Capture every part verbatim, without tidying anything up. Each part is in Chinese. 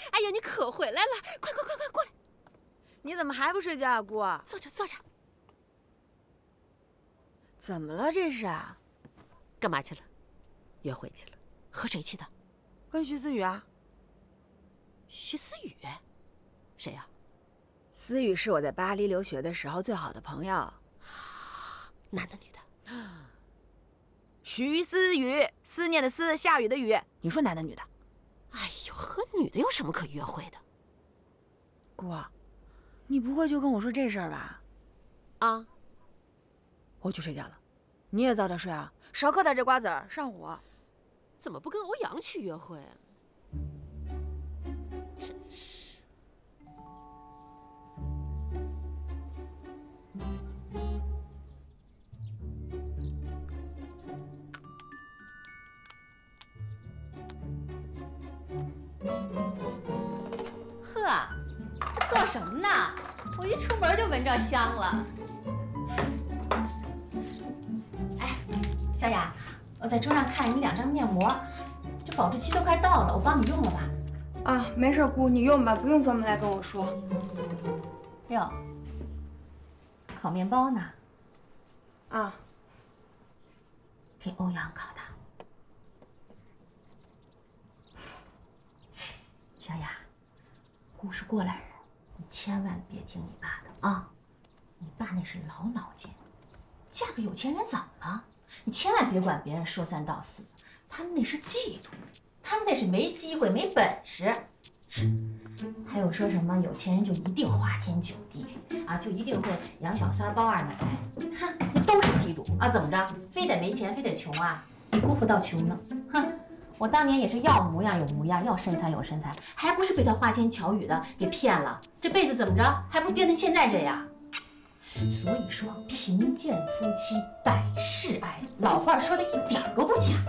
哎呀，你可回来了！快快快快过来！ 你怎么还不睡觉啊，姑？ 坐着坐着。 怎么了这是啊？ 干嘛去了？约会去了？和谁去的？ 跟徐思雨啊。 徐思雨？谁呀？ 思雨是我在巴黎留学的时候最好的朋友。 男的女的？ 徐思雨，思念的思，下雨的雨。你说男的女的？ 哎呦，和女的有什么可约会的？ 姑，你不会就跟我说这事儿吧？ 啊， 我去睡觉了，你也早点睡啊，少嗑点这瓜子儿，上火。 怎么不跟欧阳去约会啊？真是。 呵，这做什么呢？我一出门就闻着香了。哎，小雅，我在桌上看你两张面膜，这保质期都快到了，我帮你用了吧？ 啊，没事，姑，你用吧，不用专门来跟我说。 哟，烤面包呢？ 啊， 给欧阳烤的。小雅，姑是过来人，你千万别听你爸的啊！你爸那是老脑筋，嫁个有钱人怎么了？你千万别管别人说三道四的，他们那是嫉妒，他们那是没机会、没本事。还有说什么有钱人就一定花天酒地啊，就一定会养小三儿、包二奶，哼，那都是嫉妒啊！怎么着，非得没钱，非得穷啊？比姑父倒穷呢，哼！我当年也是要模样有模样，要身材有身材，还不是被他花言巧语的给骗了？这辈子怎么着，还不是变成现在这样？所以说，贫贱夫妻百事哀，老话说的一点都不假。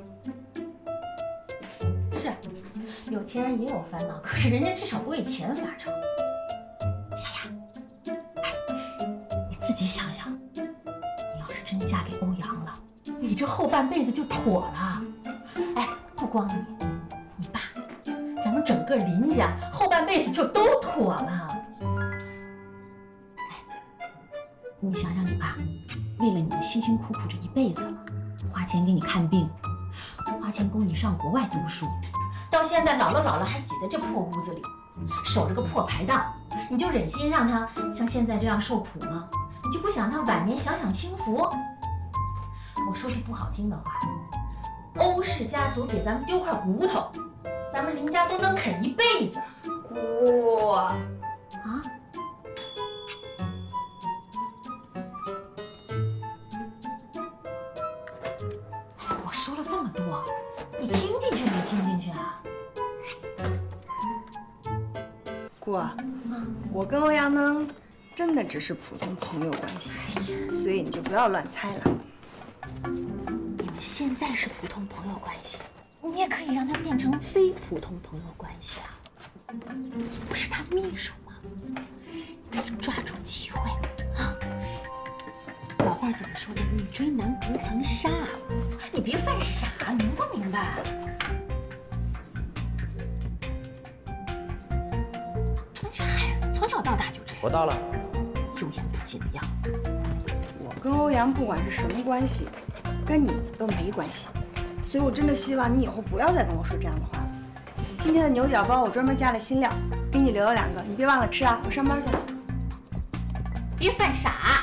是，有钱人也有烦恼，可是人家至少不为钱发愁。小雅，哎，你自己想想，你要是真嫁给欧阳了，你这后半辈子就妥了。哎，不光你，你爸，咱们整个林家后半辈子就都妥了。哎，你想想你爸，为了你辛辛苦苦这一辈子了，花钱给你看病，花钱供你上国外读书，到现在老了老了还挤在这破屋子里，守着个破排档，你就忍心让他像现在这样受苦吗？你就不想他晚年享享清福？我说句不好听的话，欧氏家族给咱们丢块骨头，咱们林家都能啃一辈子。 姑， 啊？哎，我说了这么多，你听进去没听进去啊？ 姑，我跟欧阳能真的只是普通朋友关系，所以你就不要乱猜了。 你们现在是普通朋友关系，你也可以让他变成非普通朋友关系啊！你不是他秘书吗？你抓住机会啊！老话怎么说的？女追男不曾杀，你别犯傻，明不明白？这孩子从小到大就这样， 我到了， 有眼不进的样子。 我跟欧阳不管是什么关系，跟你都没关系，所以我真的希望你以后不要再跟我说这样的话了。今天的牛角包我专门加了新料，给你留了两个，你别忘了吃啊！我上班去了。 别犯傻。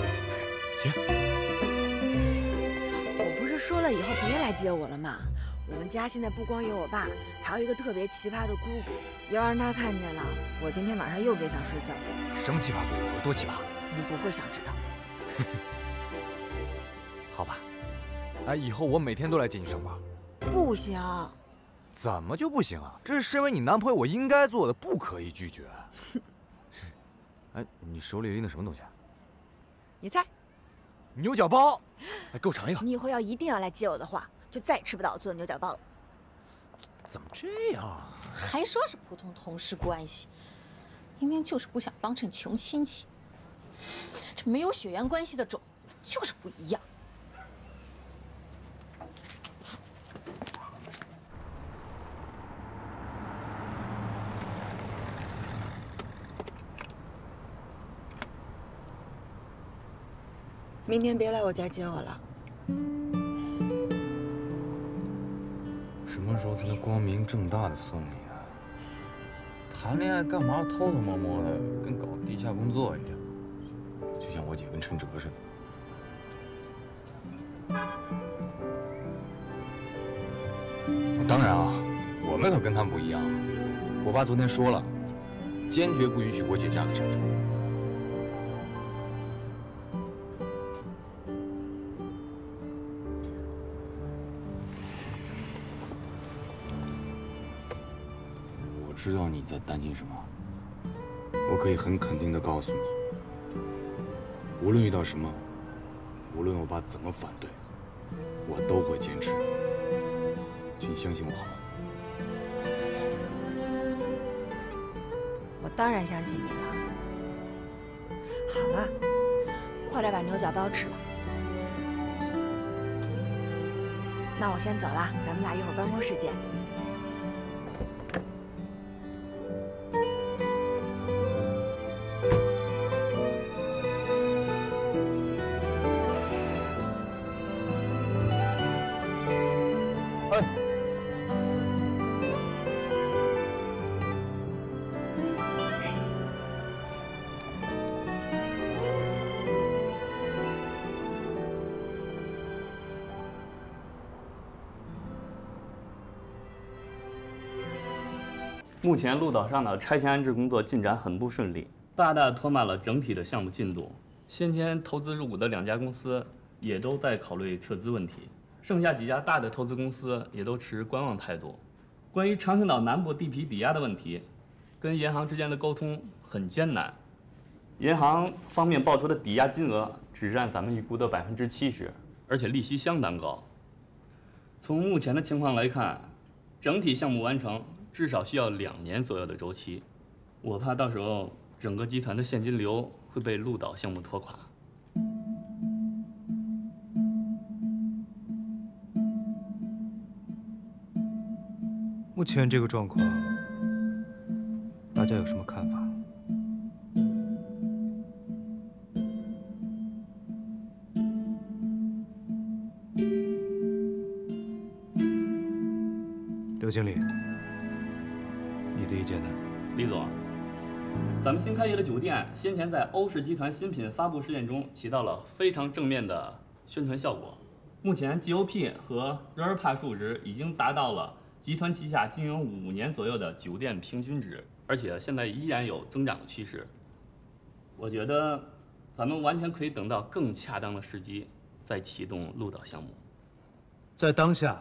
说了以后别来接我了嘛，我们家现在不光有我爸，还有一个特别奇葩的姑姑。要让他看见了，我今天晚上又别想睡觉了。 什么奇葩姑姑？有多奇葩？ 你不会想知道的。 好吧，哎，以后我每天都来接你上班。 不行。 怎么就不行啊？这是身为你男朋友我应该做的，不可以拒绝。哎，你手里拎的什么东西啊？ 你猜？ 牛角包。哎，给我尝一个。 你以后要一定要来接我的话，就再也吃不到我做的牛角包了。 怎么这样啊？ 还说是普通同事关系，明明就是不想帮衬穷亲戚。这没有血缘关系的种就是不一样。 明天别来我家接我了。 什么时候才能光明正大的送你啊？谈恋爱干嘛偷偷摸摸的，跟搞地下工作一样？就像我姐跟陈哲似的。当然啊，我们可跟他们不一样。我爸昨天说了，坚决不允许我姐嫁给陈哲。我知道你在担心什么，我可以很肯定地告诉你，无论遇到什么，无论我爸怎么反对，我都会坚持。请相信我好吗？ 我当然相信你了。好了，快点把牛角包吃了。那我先走了，咱们俩一会儿办公室见。 目前鹿岛上的拆迁安置工作进展很不顺利，大大拖慢了整体的项目进度。先前投资入股的两家公司也都在考虑撤资问题，剩下几家大的投资公司也都持观望态度。关于长青岛南部地皮抵押的问题，跟银行之间的沟通很艰难，银行方面报出的抵押金额只占咱们预估的百分之七十，而且利息相当高。从目前的情况来看，整体项目完成至少需要两年左右的周期，我怕到时候整个集团的现金流会被鹿岛项目拖垮。 目前这个状况，大家有什么看法？刘经理，你的意见呢？ 李总，咱们新开业的酒店先前在欧式集团新品发布事件中起到了非常正面的宣传效果。目前 G O P 和 R P A 数值已经达到了集团旗下经营五年左右的酒店平均值，而且现在依然有增长的趋势。我觉得咱们完全可以等到更恰当的时机再启动鹿岛项目。 在当下，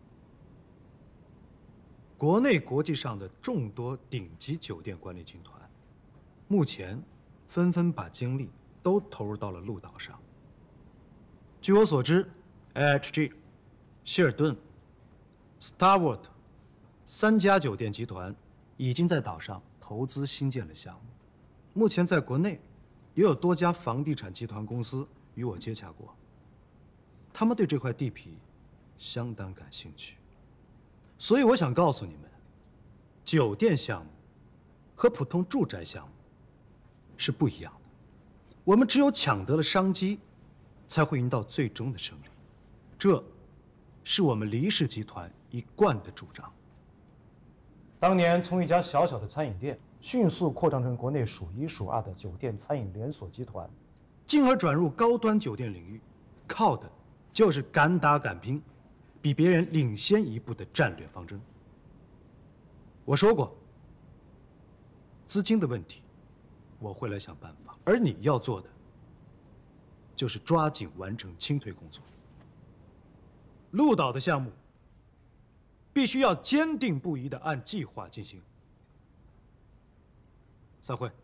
国内国际上的众多顶级酒店管理集团，目前纷纷把精力都投入到了鹿岛上。据我所知 ，A H G、希尔顿、Starwood 三家酒店集团已经在岛上投资新建了项目。目前在国内也有多家房地产集团公司与我接洽过，他们对这块地皮相当感兴趣。所以我想告诉你们，酒店项目和普通住宅项目是不一样的。我们只有抢得了商机，才会赢到最终的胜利。这是我们黎氏集团一贯的主张。 当年从一家小小的餐饮店，迅速扩张成国内数一数二的酒店餐饮连锁集团， 进而转入高端酒店领域，靠的就是敢打敢拼， 比别人领先一步的战略方针。我说过，资金的问题，我会来想办法，而你要做的，就是抓紧完成清退工作。鹿岛的项目，必须要坚定不移地按计划进行。散会。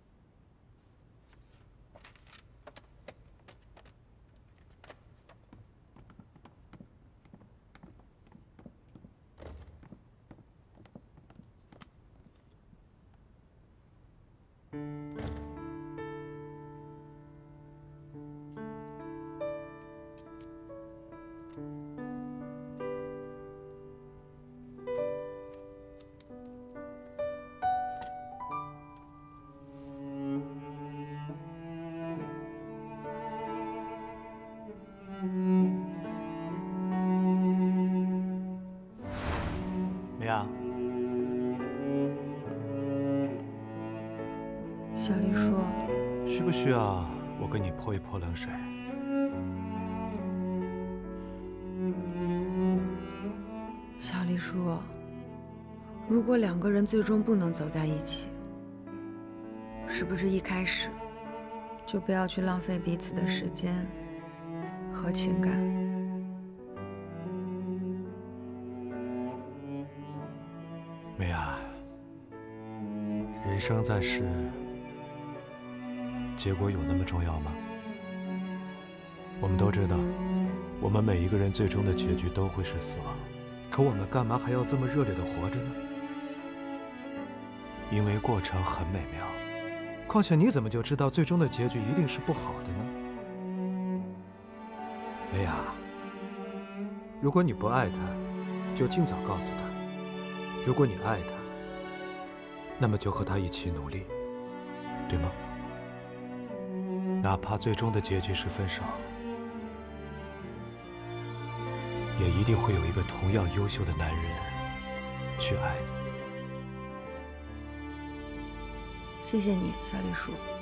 梅亚， 小丽说：“ 需不需要我给你泼一泼冷水？” 小丽说：“如果两个人最终不能走在一起，是不是一开始就不要去浪费彼此的时间和情感？” 梅亚，人生在世，结果有那么重要吗？我们都知道，我们每一个人最终的结局都会是死亡，可我们干嘛还要这么热烈的活着呢？因为过程很美妙。况且你怎么就知道最终的结局一定是不好的呢？梅亚，如果你不爱他，就尽早告诉他。如果你爱他，那么就和他一起努力，对吗？哪怕最终的结局是分手，也一定会有一个同样优秀的男人去爱你。 谢谢你，小李叔。